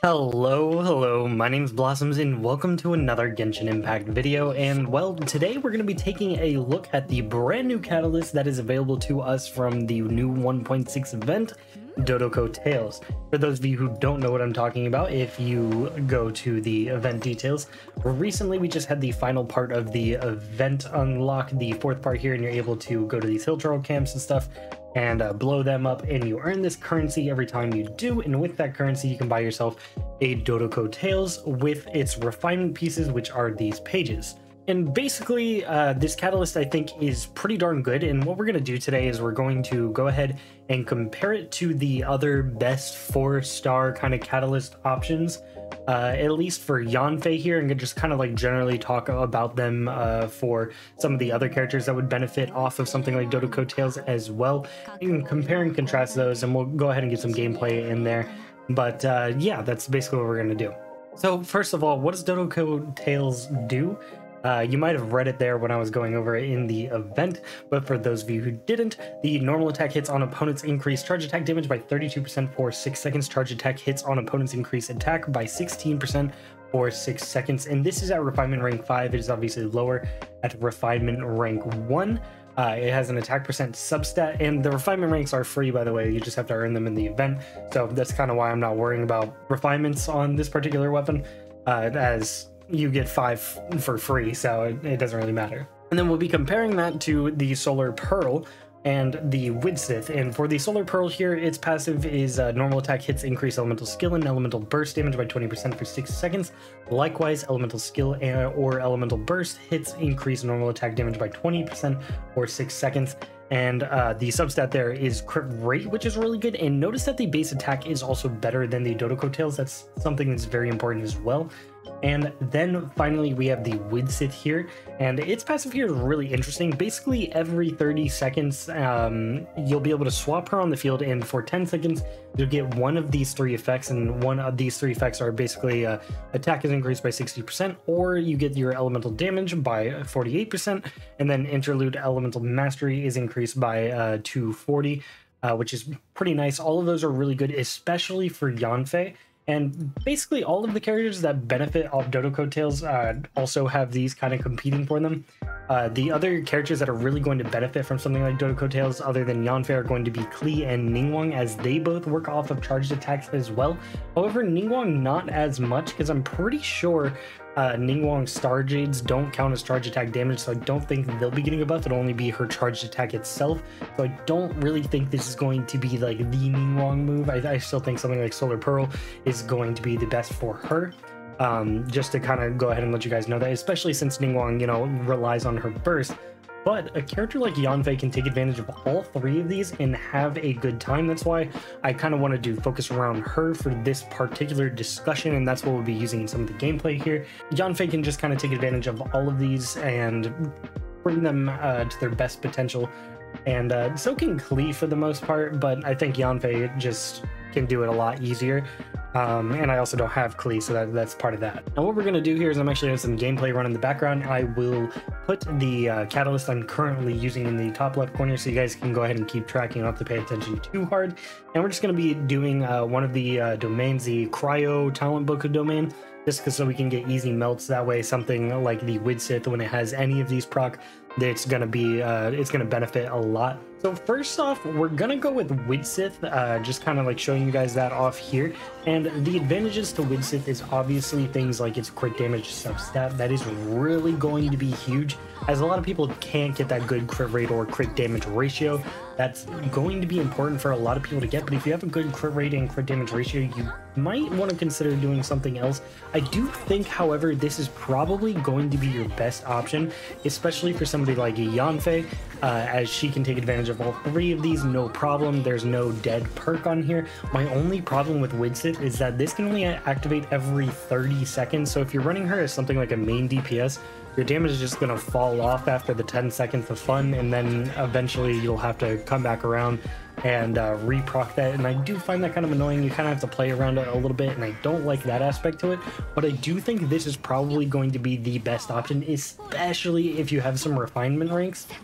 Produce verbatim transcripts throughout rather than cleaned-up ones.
Hello, hello, my name's Blossoms and welcome to another Genshin Impact video. And well, today we're going to be taking a look at the brand new catalyst that is available to us from the new one point six event, Dodoko Tales. For those of you who don't know what I'm talking about, if you go to the event details, recently we just had the final part of the event unlock, the fourth part here, and you're able to go to these hill troll camps and stuff and uh, blow them up, and you earn this currency every time you do, and with that currency you can buy yourself a Dodoko Tales with its refinement pieces, which are these pages. And basically uh, this catalyst I think is pretty darn good, and what we're going to do today is we're going to go ahead and compare it to the other best four star kind of catalyst options, uh, at least for Yanfei here, and just kind of like generally talk about them uh, for some of the other characters that would benefit off of something like Dodoko Tales as well. You can compare and contrast those, and we'll go ahead and get some gameplay in there. But uh, yeah, that's basically what we're going to do. So first of all, what does Dodoko Tales do? Uh, you might have read it there when I was going over it in the event, but for those of you who didn't, the normal attack hits on opponents increase charge attack damage by thirty-two percent for six seconds. Charge attack hits on opponents increase attack by sixteen percent for six seconds. And this is at refinement rank five. It is obviously lower at refinement rank one. Uh, it has an attack percent substat, and the refinement ranks are free, by the way. You just have to earn them in the event. So that's kind of why I'm not worrying about refinements on this particular weapon, uh, as you get five for free, so it, it doesn't really matter. And then we'll be comparing that to the Solar Pearl and the Widsith. And for the Solar Pearl here, its passive is uh, normal attack hits increase elemental skill and elemental burst damage by twenty percent for six seconds. Likewise, elemental skill and, or elemental burst hits increase normal attack damage by twenty percent for six seconds. And uh, the substat there is crit rate, which is really good. And notice that the base attack is also better than the Dodoko Tales. That's something that's very important as well. And then finally we have the Widsith here, and its passive here is really interesting. Basically every thirty seconds um, you'll be able to swap her on the field, and for ten seconds you'll get one of these three effects, and one of these three effects are basically uh, attack is increased by sixty percent, or you get your elemental damage by forty-eight percent, and then interlude elemental mastery is increased by uh, two forty, uh, which is pretty nice. All of those are really good, especially for Yanfei. And basically all of the characters that benefit off Dodoko Tales uh, also have these kind of competing for them. Uh, the other characters that are really going to benefit from something like Dodoko Tales other than Yanfei are going to be Klee and Ningguang, as they both work off of charged attacks as well. However, Ningguang not as much, because I'm pretty sure uh, Ningguang's Star Jades don't count as charge attack damage, so I don't think they'll be getting a buff. It'll only be her charged attack itself. So I don't really think this is going to be like the Ningguang move. I, I still think something like Solar Pearl is going to be the best for her. Um, just to kind of go ahead and let you guys know that, especially since Ningguang, you know, relies on her burst. But a character like Yanfei can take advantage of all three of these and have a good time. That's why I kind of wanted to focus around her for this particular discussion, and that's what we'll be using in some of the gameplay here. Yanfei can just kind of take advantage of all of these and bring them uh, to their best potential. And uh, so can Klee for the most part, but I think Yanfei just can do it a lot easier. Um, and I also don't have Klee, so that, that's part of that. Now what we're going to do here is I'm actually having some gameplay run in the background. I will put the uh, catalyst I'm currently using in the top left corner so you guys can go ahead and keep tracking. You don't have to pay attention too hard. And we're just going to be doing uh, one of the uh, domains, the Cryo Talent Book domain, just because so we can get easy melts. That way something like the Widsith, when it has any of these proc, it's gonna be uh it's gonna benefit a lot. So first off, we're gonna go with Widsith, uh just kind of like showing you guys that off here. And the advantages to Widsith is obviously things like its crit damage substat. That is really going to be huge, as a lot of people can't get that good crit rate or crit damage ratio. That's going to be important for a lot of people to get, but if you have a good crit rate and crit damage ratio, you might want to consider doing something else. I do think, however, this is probably going to be your best option, especially for somebody like Yanfei, uh, as she can take advantage of all three of these, no problem. There's no dead perk on here. My only problem with Widsith is that this can only activate every thirty seconds, so if you're running her as something like a main D P S, your damage is just going to fall off after the ten seconds of fun, and then eventually you'll have to come back around and uh, reproc that. And I do find that kind of annoying. You kind of have to play around it a little bit, and I don't like that aspect to it. But I do think this is probably going to be the best option, especially if you have some refinement ranks.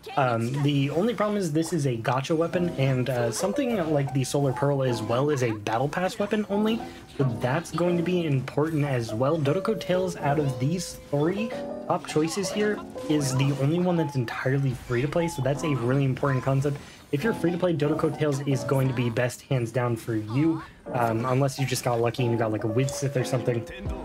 Um, the only problem is this is a gacha weapon, and uh, something like the Solar Pearl as well is a battle pass weapon only, so that's going to be important as well. Dodoko Tales, out of these three top choices here, is the only one that's entirely free to play, so that's a really important concept. If you're free to play, Dodoko Tales is going to be best hands down for you, um, unless you just got lucky and you got like a Widsith or something.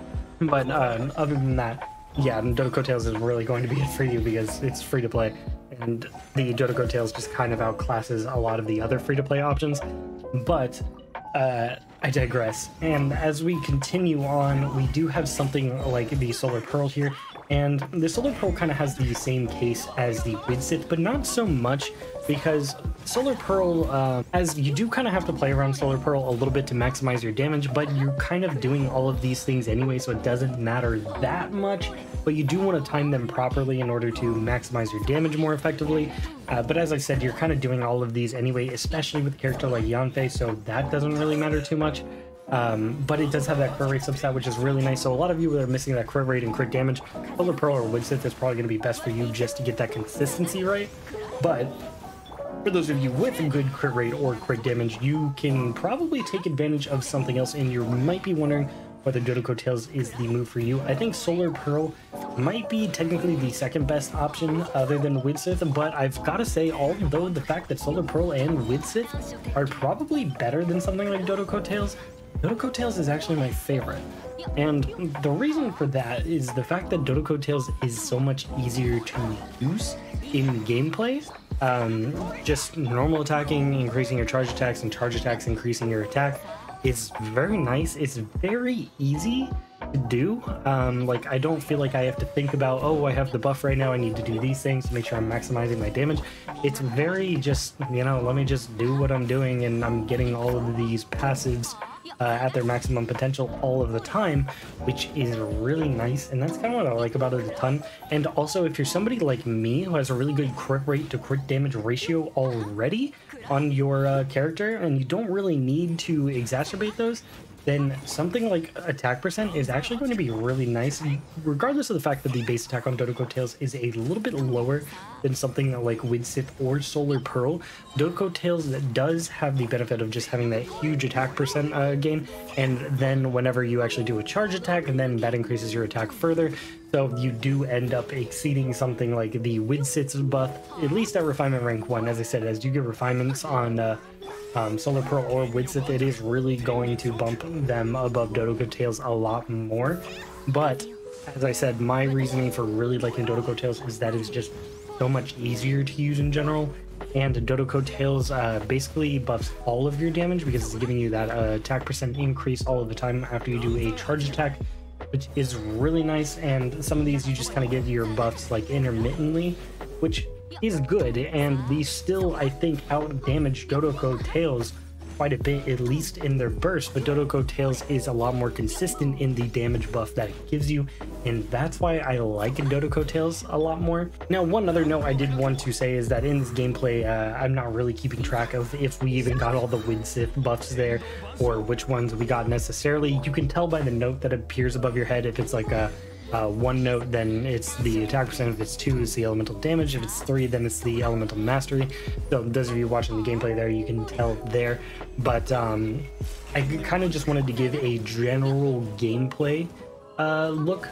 But um, other than that, yeah, Dodoko Tales is really going to be it for you because it's free to play, and the Dodoko Tales just kind of outclasses a lot of the other free to play options. But uh, I digress. And as we continue on, we do have something like the Solar Pearl here, and the Solar Pearl kind of has the same case as the Widsith, but not so much, because Solar Pearl, uh, as you do kind of have to play around Solar Pearl a little bit to maximize your damage, but you're kind of doing all of these things anyway, so it doesn't matter that much, but you do want to time them properly in order to maximize your damage more effectively. Uh, but as I said, you're kind of doing all of these anyway, especially with a character like Yanfei, so that doesn't really matter too much. Um, but it does have that crit rate substat, which is really nice. So a lot of you that are missing that crit rate and crit damage, Solar Pearl or Widsith is probably going to be best for you just to get that consistency right. But for those of you with a good crit rate or crit damage, you can probably take advantage of something else, and you might be wondering whether Dodoko Tales is the move for you. I think Solar Pearl might be technically the second best option other than Widsith, but I've got to say, although the fact that Solar Pearl and Widsith are probably better than something like Dodoko Tales, Dodoko Tales is actually my favorite. And the reason for that is the fact that Dodoko Tales is so much easier to use in gameplay. Um, just normal attacking, increasing your charge attacks, and charge attacks increasing your attack is very nice. It's very easy to do. Um, like, I don't feel like I have to think about, oh, I have the buff right now, I need to do these things to make sure I'm maximizing my damage. It's very just, you know, let me just do what I'm doing, and I'm getting all of these passives uh, at their maximum potential all of the time, which is really nice, and that's kind of what I like about it a ton. And also, if you're somebody like me who has a really good crit rate to crit damage ratio already on your uh, character, and you don't really need to exacerbate those, then something like attack percent is actually going to be really nice, regardless of the fact that the base attack on Dodoko Tales is a little bit lower than something like Widsith or Solar Pearl. Dodoko Tales does have the benefit of just having that huge attack percent uh, gain, and then whenever you actually do a charge attack, and then that increases your attack further. So you do end up exceeding something like the Widsith's buff, at least at refinement rank one. As I said, as you get refinements on uh, Um, Solar Pearl or Widsith, it is really going to bump them above Dodoko Tales a lot more. But as I said, my reasoning for really liking Dodoko Tales is that it's just so much easier to use in general, and Dodoko Tales uh, basically buffs all of your damage because it's giving you that uh, attack percent increase all of the time after you do a charge attack, which is really nice. And some of these you just kind of get your buffs like intermittently, which is good, and these still, I think, out damage Dodoko Tales quite a bit, at least in their burst, but Dodoko Tales is a lot more consistent in the damage buff that it gives you, and that's why I like Dodoko Tales a lot more. Now, one other note I did want to say is that in this gameplay, uh, I'm not really keeping track of if we even got all the Widsith buffs there, or which ones we got necessarily. You can tell by the note that appears above your head. If it's like a Uh, one note, then it's the attack percent. If it's two, it's the elemental damage. If it's three, then it's the elemental mastery. So those of you watching the gameplay there, you can tell there. But um, I kind of just wanted to give a general gameplay uh, look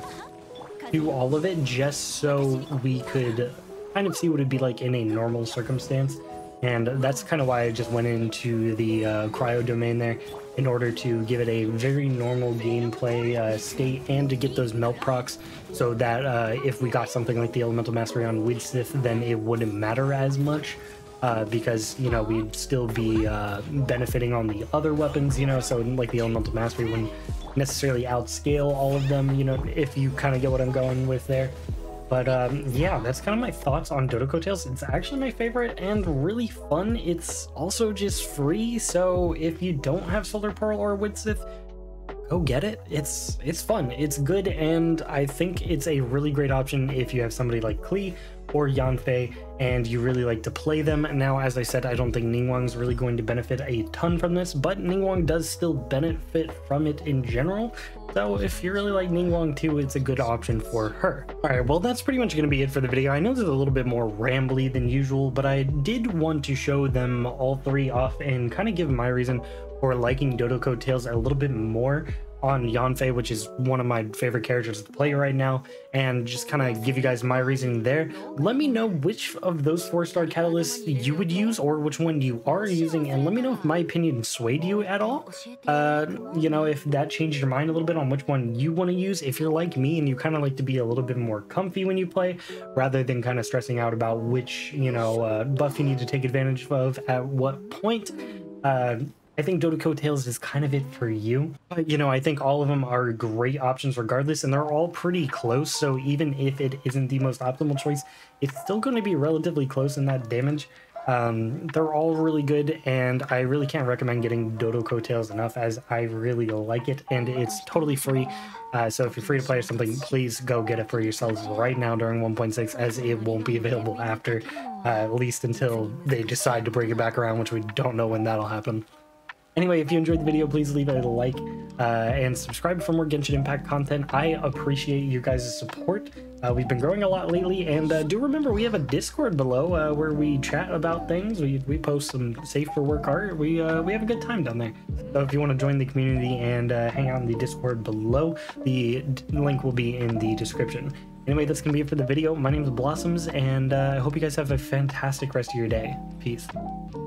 to all of it, just so we could kind of see what it'd be like in a normal circumstance. And that's kind of why I just went into the uh, cryo domain there, in order to give it a very normal gameplay uh, state, and to get those melt procs, so that uh, if we got something like the elemental mastery on Widsith, then it wouldn't matter as much, uh, because, you know, we'd still be uh, benefiting on the other weapons, you know, so like the elemental mastery wouldn't necessarily outscale all of them, you know, if you kind of get what I'm going with there. But um, yeah, that's kind of my thoughts on Dodoko Tales. It's actually my favorite and really fun. It's also just free, so if you don't have Solar Pearl or Widsith, go get it. It's it's fun, it's good, and I think it's a really great option if you have somebody like Klee or Yanfei and you really like to play them. Now, as I said, I don't think Ningguang's really going to benefit a ton from this, but Ningguang does still benefit from it in general. So if you really like Ningguang too, it's a good option for her. All right, well, that's pretty much going to be it for the video. I know this is a little bit more rambly than usual, but I did want to show them all three off and kind of give my reason for liking Dodo Coattails a little bit more on Yanfei, which is one of my favorite characters to play right now, and just kind of give you guys my reasoning there. Let me know which of those four star catalysts you would use, or which one you are using, and let me know if my opinion swayed you at all. Uh, you know, if that changed your mind a little bit on which one you want to use. If you're like me and you kind of like to be a little bit more comfy when you play, rather than kind of stressing out about which, you know, uh, buff you need to take advantage of at what point, uh, I think Dodo Coattails is kind of it for you. But, you know, I think all of them are great options regardless, and they're all pretty close. So even if it isn't the most optimal choice, it's still going to be relatively close in that damage. Um, they're all really good, and I really can't recommend getting Dodo Coattails enough, as I really like it, and it's totally free. Uh, so if you're free to play or something, please go get it for yourselves right now during one point six, as it won't be available after, uh, at least until they decide to bring it back around, which we don't know when that'll happen. Anyway, if you enjoyed the video, please leave it a like uh, and subscribe for more Genshin Impact content. I appreciate you guys' support. Uh, we've been growing a lot lately, and uh, do remember we have a Discord below uh, where we chat about things. We, we post some safe for work art. We uh, we have a good time down there. So if you want to join the community and uh, hang out in the Discord below, the link will be in the description. Anyway, that's gonna be it for the video. My name is Blossoms, and uh, I hope you guys have a fantastic rest of your day. Peace.